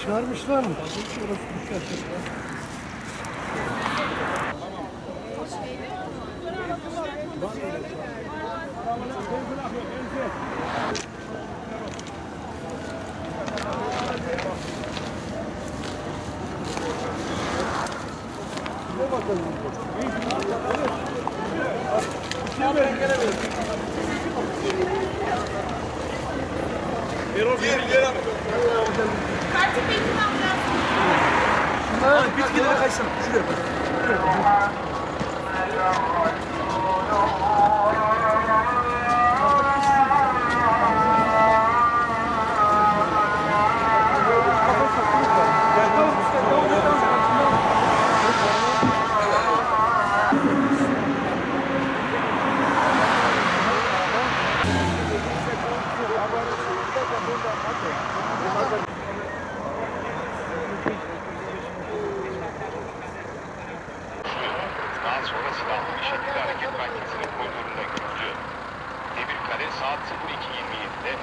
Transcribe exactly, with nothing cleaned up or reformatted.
Çağırmışlar mı? Kartı bekle ambulans. Şunlar bitkilere kaysana. Şuraya bak. Daha sonra silahlı bir şekilde hareket merkezinin koridorunda görüldü. Demirkale saat sıfır iki yirmi yedi'de